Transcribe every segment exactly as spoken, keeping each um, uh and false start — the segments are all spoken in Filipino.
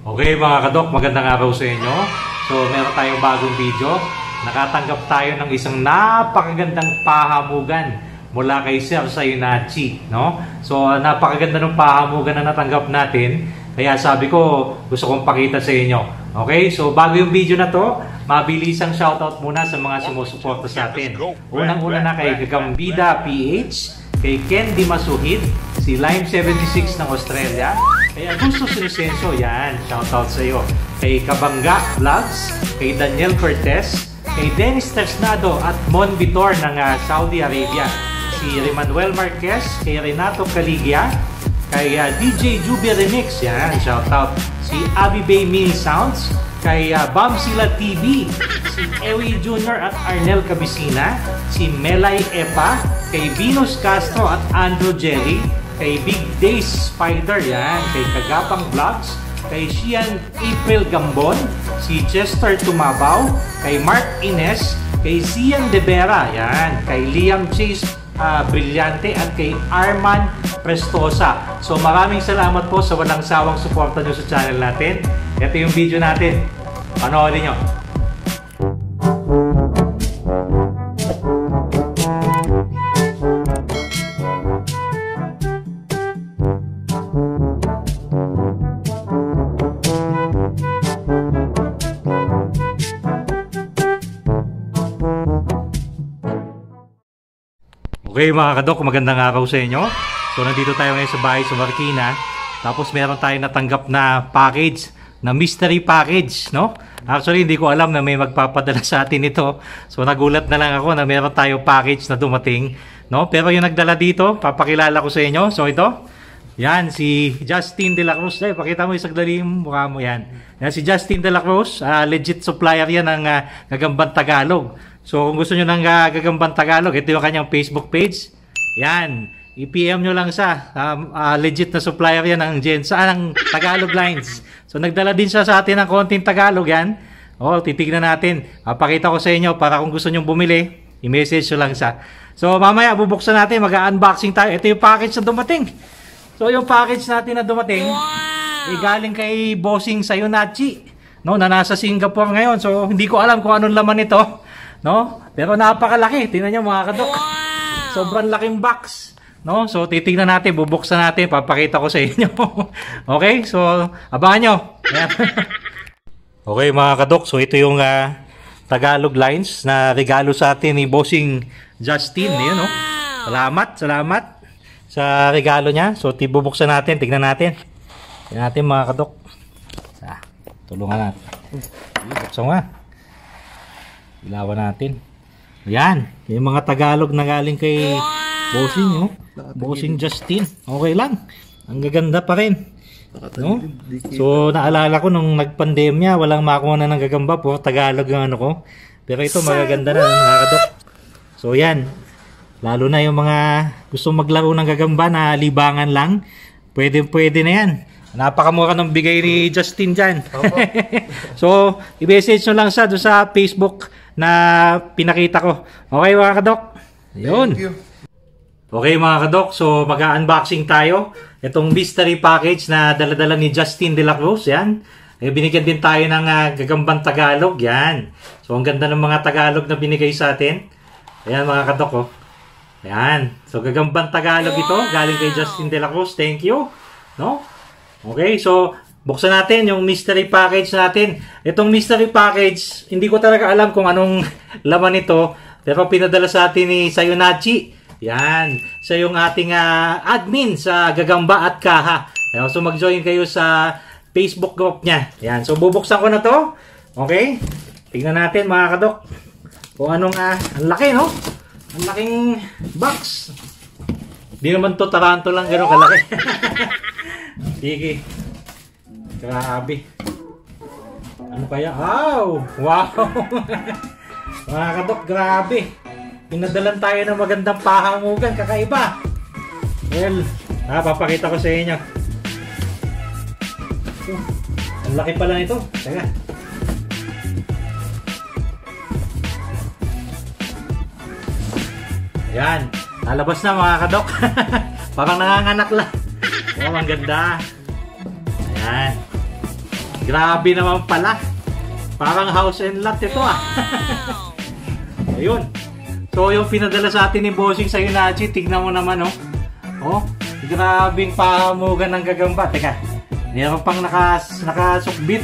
Okay mga kadok, magandang araw sa inyo. So meron tayong bagong video. Nakatanggap tayo ng isang napakagandang pahamugan mula kay Sir Sayo Nachi, no? So napakaganda ng pahamugan na natanggap natin. Kaya sabi ko, gusto kong pakita sa inyo. Okay? So bago yung video na to, mabilisang shoutout muna sa mga sumusuporta sa atin. Unang-una na kay Gagamba P H, kay Ken Di Masuhid, si Lime seventy-six ng Australia, kay Augusto Sinusenso, yan, shoutout sa iyo. Kay Kabangga Vlogs, kay Daniel Cortez, kay Dennis Tersnado at Mon Vitor ng uh, Saudi Arabia, si Rimanuel Marquez, kay Renato Caligya, kay uh, D J Juby Remix, yan, shoutout. Si Abby Bay Mini Sounds, kay uh, Bamsila T V, si Ewi Junior at Arnel Cabicina, si Melay Epa, kay Venus Castro at Andrew Jerry, kay Big Days Spider, yan, kay Kagapang Vlogs, kay Shian April Gambon, si Chester Tumabaw, kay Mark Ines, kay Sian De Vera, yan, kay Liam Chase uh, Brillante at kay Arman Prestosa. So maraming salamat po sa walang sawang suporta nyo sa channel natin. Ito yung video natin. Panoorin nyo. Okay mga kadok, magandang araw sa inyo. So nandito tayo ngayon sa bahay sa Marikina. Tapos meron tayong natanggap na package, na mystery package, no? Actually hindi ko alam na may magpapadala sa atin ito. So nagulat na lang ako na meron tayong package na dumating, no? Pero yung nagdala dito, papakilala ko sa inyo. So ito, yan, si Justine de la Cruz. Ay, pakita mo yung sagdali yung mukha mo, yan. Yan si Justine de la Cruz, uh, legit supplier yan ng uh, Gagambang Tagalog. So kung gusto nyo ng uh, Gagambang Tagalog, ito yung kanyang Facebook page. Yan, i-P M nyo lang siya. Um, uh, legit na supplier yan ng Gensa, ng Tagalog lines. So nagdala din siya sa atin ng konting Tagalog yan. O, titignan natin. Papakita ko sa inyo para kung gusto nyo bumili, i-message nyo lang siya. So mamaya bubuksan natin, mag-unboxing tayo. Ito yung package na dumating. So yung package natin na dumating, wow! Eh, galing kay Bossing Sayo Nachi, no, na nasa Singapore ngayon. So hindi ko alam kung anong laman ito, no? Pero napakalaki. Tingnan niyo mga kadok. Wow! Sobrang laking box, no? So titingnan natin, bubuksan natin, papakita ko sa inyo. Okay? So abangan nyo. Okay mga kadok, so ito yung uh, Tagalog lines na regalo sa atin ni Bossing Justine. Wow! Yun, no? Salamat, salamat sa regalo niya. So tibubuksan natin, tignan natin. Tignan natin mga kadok. Ah, tulungan natin. Buksan nga. Ilawan natin. Yan, yung mga Tagalog na galing kay Bossing, no? Bossing Justine. Okay lang. Ang gaganda pa rin, no? So naalala ko nung nagpandemya, walang makuha na ng Gagamba, puro Tagalog yung ano ko. Pero ito magaganda na mga kadok. So yan, lalo na yung mga gusto maglaro ng Gagamba na libangan lang, pwede pwede na yan. Napakamura ng bigay ni Justine dyan. So i-message nyo lang siya doon sa Facebook na pinakita ko. Okay mga kadok? Yun. Okay mga kadok, so mag-unboxing tayo. Itong mystery package na daladala ni Justine de la Cruz, yan. Eh, binigyan din tayo ng uh, Gagambang Tagalog, yan. So ang ganda ng mga Tagalog na binigay sa atin. Ayan mga kadok, oh. Ayan. So Gagambang Tagalog ito, galing kay Justine de la Cruz. Thank you. No? Okay, so buksan natin yung mystery package natin. Itong mystery package, hindi ko talaga alam kung anong laman ito, pero pinadala sa atin ni Sayo Nachi. Yan, siya yung ating uh, admin sa Gagamba at Kaha. So mag-join kayo sa Facebook group niya. Yan, so bubuksan ko na to. Okay, tingnan natin mga kadok kung anong, uh, ang laki, no? Ang laking box. Hindi naman to taranto lang, gano'n kalaki. Sige. Grabe. Ano kaya? Wow! Wow! Mga kadok, grabe. Pinadalan tayo ng magandang pahamugan, kakaiba. Well, napapakita ko sa inyo. Uh, ang laki pala nito. Teka. Ayan. Lalabas na mga kadok. Parang nanganganak lang. Oh, ang ganda. Ayan. Grabe naman pala. Parang house and lot ito ah. Ayun. So yung pinadala sa atin ni Bossing Sayo Nachi, tignan mo naman oh. Oh, grabing pahamugan ng gagamba. Teka, meron pang nakas, nakasukbit.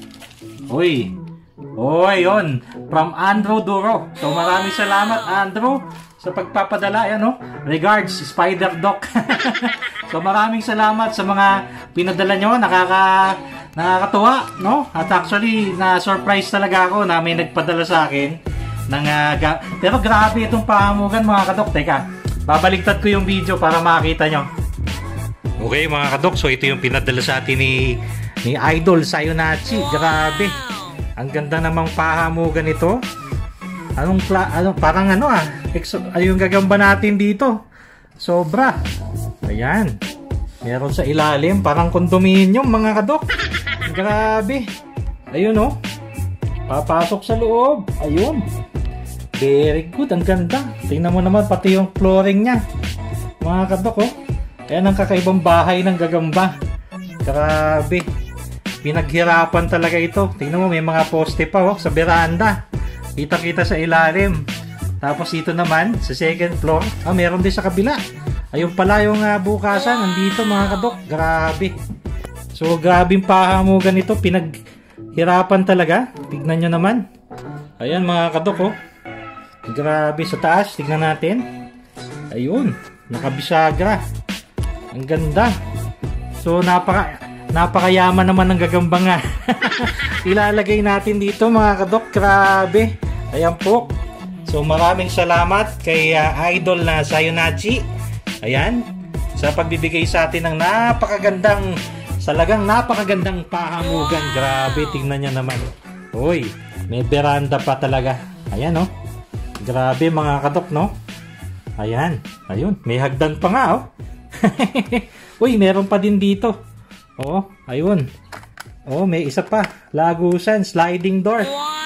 Uy. Uy, yun. From Andrew Duro. So maraming salamat Andrew sa pagpapadala. Yan oh. Regards, SpiderDoc. So maraming salamat sa mga pinadala nyo. Nakaka, nakakatuwa, no? At actually, na-surprise talaga ako na may nagpadala sa akin. Ng, uh, ga pero grabe itong pahamugan mga kadok. Teka, babaliktad ko yung video para makita nyo. Okay mga kadok, so ito yung pinadala sa atin ni, ni Idol Sayo Nachi. Grabe. Ang ganda namang pahamugan ito. Anong, anong parang ano ah, ano yung gagamba natin dito? Sobra. Ayan. Meron sa ilalim, parang kondominium mga kadok. Grabe. Ayun oh. Papasok sa loob. Ayun. Very good. Ang ganda. Tingnan mo naman pati yung flooring niya. Mga kadok oh. Ayan ang kakaibang bahay ng gagamba. Grabe. Pinaghirapan talaga ito. Tingnan mo may mga poste pa oh, sa veranda. Kita-kita sa ilalim. Tapos dito naman sa second floor. Ah, meron din sa kabila. Ayun pala yung uh, bukasan. Nandito mga kadok. Grabe. So grabing pahamugan ito. Pinaghirapan talaga. Tignan nyo naman. Ayan mga kadok oh. Grabe sa taas. Tignan natin. Ayun. Nakabisagra. Ang ganda. So napaka napakayaman naman ng gagamba nga. Ilalagay natin dito mga kadok. Grabe. Ayan po. So maraming salamat kay uh, Idol na Sayo Nachi. Ayan. Sa pagbibigay sa atin ng napakagandang, salagang napakagandang pahamugan. Grabe. Tingnan nyo naman. Uy. May veranda pa talaga. Ayan oh. Grabe mga kadok no. Ayan. Ayun. May hagdan pa nga oh. Uy. Meron pa din dito. Oh. Ayun. Oh. May isa pa. Lagusan. Sliding door.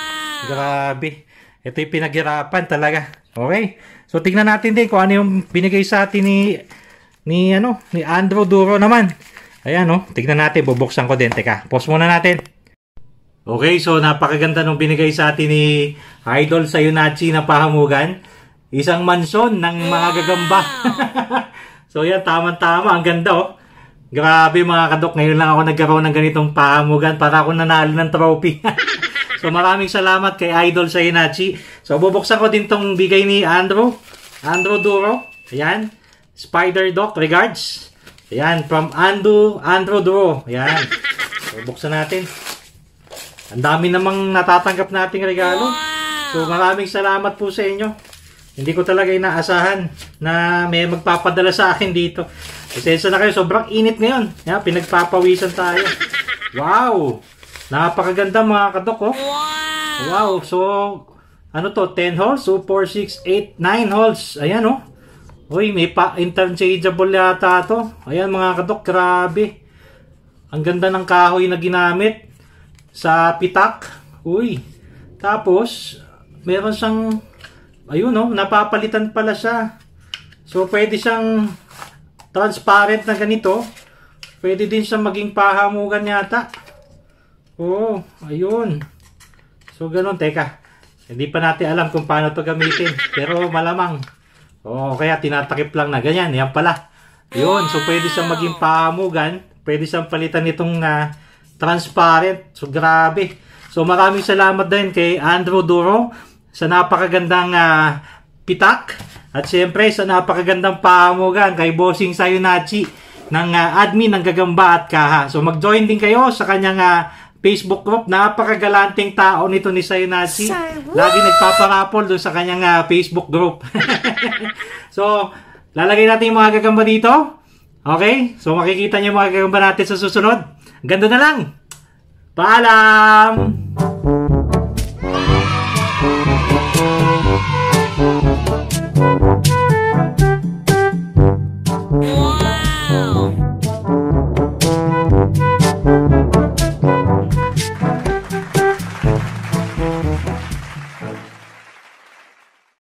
Grabe. Ito yung pinaghirapan talaga. Okay. So tingnan natin din kung ano yung binigay sa atin ni ni ano, ni Andrew Duro naman. Ayan oh. Tingnan natin, bubuksan ko din. Teka, pause muna natin. Okay, so napakaganda nung binigay sa atin ni Idol Sayo Nachi na pahamugan. Isang mansyon ng mga gagamba. So yan, tama-tama. Ang ganda oh. Grabe mga kadok. Ngayon lang ako nagkaroon ng ganitong pahamugan para ako nanalo ng trophy. So maraming salamat kay Idol Sayo Nachi. So bubuksan ko din tong bigay ni Andrew. Andrew Duro. Ayan. SpiderDoc, regards. Ayan. From Andrew, Andrew Duro. Ayan. So buksan natin. Ang dami namang natatanggap nating regalo. So maraming salamat po sa inyo. Hindi ko talaga inaasahan na may magpapadala sa akin dito. Pasensya na kayo. Sobrang init ngayon. Ayan, pinagpapawisan tayo. Wow! Napakaganda mga kadok oh. Wow. So ano to, ten holes? So four, six, eight, nine holes. Ayan oh. Uy, may pa interchangeable yata to. Ayan mga kadok, grabe. Ang ganda ng kahoy na ginamit sa pitak. Uy. Tapos meron siyang, ayun oh, napapalitan pala siya. So pwede siyang transparent na ganito. Pwede din siyang maging pahamugan yata. Oh, ayun. So, ganun. Teka. Hindi pa natin alam kung paano to gamitin. Pero malamang. Oh, kaya tinatakip lang na ganyan. Yan pala. Ayun. So, pwede siyang maging pahamugan. Pwede siyang palitan itong uh, transparent. So, grabe. So, maraming salamat din kay Andrew Duro sa napakagandang uh, pitak. At siyempre, sa napakagandang pahamugan kay Bossing Sayo Nachi ng uh, admin ng Gagamba at Kaha. So, mag-join din kayo sa kanyang uh, Facebook group. Napakagalanting tao nito ni Sayo Nachi. Lagi nagpaparapol doon sa kanyang uh, Facebook group. So, lalagay natin yung mga gagamba dito. Okay? So, makikita niyo yung mga gagamba natin sa susunod. Ganda na lang. Paalam!